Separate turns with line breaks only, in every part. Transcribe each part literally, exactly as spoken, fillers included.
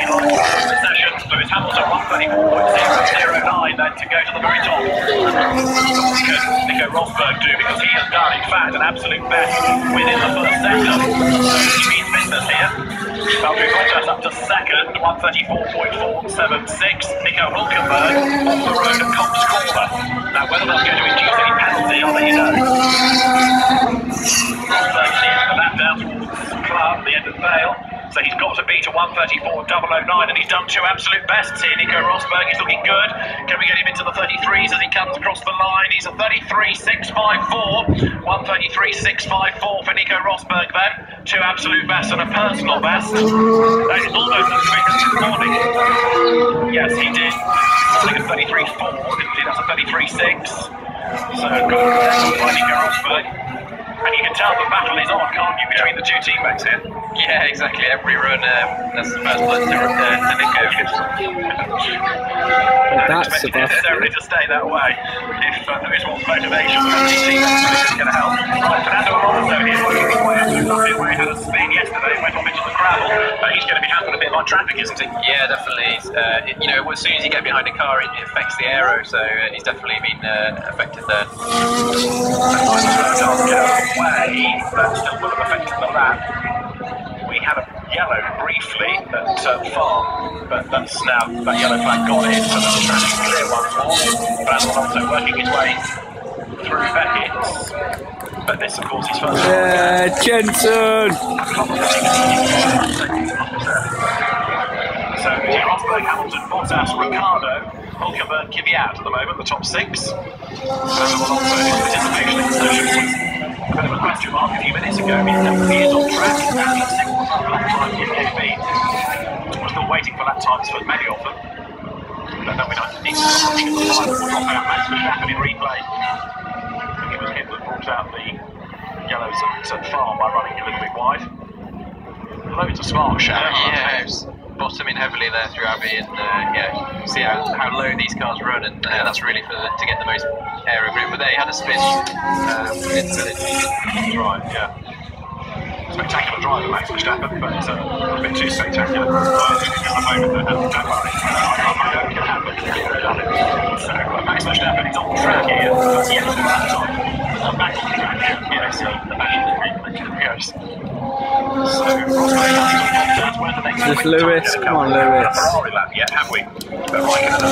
he likes the session. Lewis Hamilton, one thirty-four point zero zero nine, then to go to the very top. Can Nico Rosberg do, because he has done, in fact, an absolute best within the first sector. So he means business here. Valtteri Bottas up to second, one thirty-four point four seven six. Nico Hülkenberg off the road at Cops Corner. Now, whether that's going to induce any penalty, I'll let you know. Rosberg leading the lap down towards Club, the end of Vale. So he's got to beat a one thirty-four point double oh nine, and he's done two absolute bests here. Nico Rosberg is looking good. Can we get him into the thirty-threes as he comes across the line? He's a thirty-three point six five four. one thirty-three point six five four for Nico Rosberg then. Two absolute bests and a personal best. That is almost as quick as this morning. Yes, he did. Morning at thirty-three point four. Didn't he? That's a thirty-three point six. So good by Nico Rosberg. And you can tell the battle is on, can't you, between the two teammates here?
Yeah, exactly. Every run, um, that's the first one to, uh, to Nico.
Well, that's
not necessarily to stay that way. If uh, Lewis wants motivation, his teammates is going to help. Right, Fernando Alonso here, working his way up to nothing, where he had a spin yesterday, went off into the gravel. Uh, he's going to be hampered a bit by traffic, isn't he?
Yeah, definitely. Uh, it, you know, as soon as you get behind a car, it, it affects the aero, so uh, he's definitely been uh, affected there.
Way, that still will have affected the lap. We had a yellow briefly at uh, Farm, but that's now, that yellow flag gone in, so that's traffic clear once more. Fernando Alonso working his way through Beckett. But this, of course, is first.
Yeah, Jensen!
So, Rosberg, Hamilton, Bottas, Ricciardo, Hülkenberg, Kvyat at the moment, the top six. Fernando Alonso, his participation in the session was a bit of a question mark a few minutes ago. He definitely is on track, and let's see what lap time it can be. We're still waiting for lap times for many of them. But then we don't need to look at the final drop out Max Verstappen in replay. I think it was him that brought out the yellows at, at Farm by running a little bit wide. Loads of smart showers.
Yeah, bottoming heavily there through Abbey, and uh, yeah, see how, how low these cars run, and uh, that's really for the, to get the most aero grip. But there he had a spin um, into it.
Right, yeah. Spectacular driver, Max Verstappen, but uh, a bit too spectacular. Well, at the moment, uh, don't worry, I don't get happen. So uh, Max Verstappen is on track here, but yet for that time. I'm back on track here. Yes, uh, the back of the ring, yes. So, Rosberg, where the next
Just Lewis, come on Lewis.
Ferrari lap yet, have we? But right in the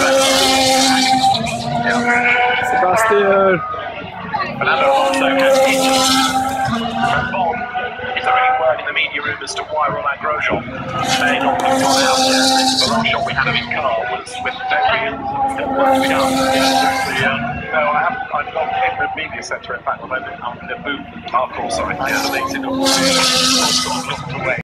yeah.
Sebastian!
Fernando Alonso has hit. But Bob, is there any word in the media room as to why Romain Grosjean may not have gone out yet? The last shot we had of his car was with the Dorians, and still work to be done.
Yeah. No, I haven't. I'm not in the media centre. In fact, I'm in the booth. Oh, of course, sorry. I yeah. Looked away.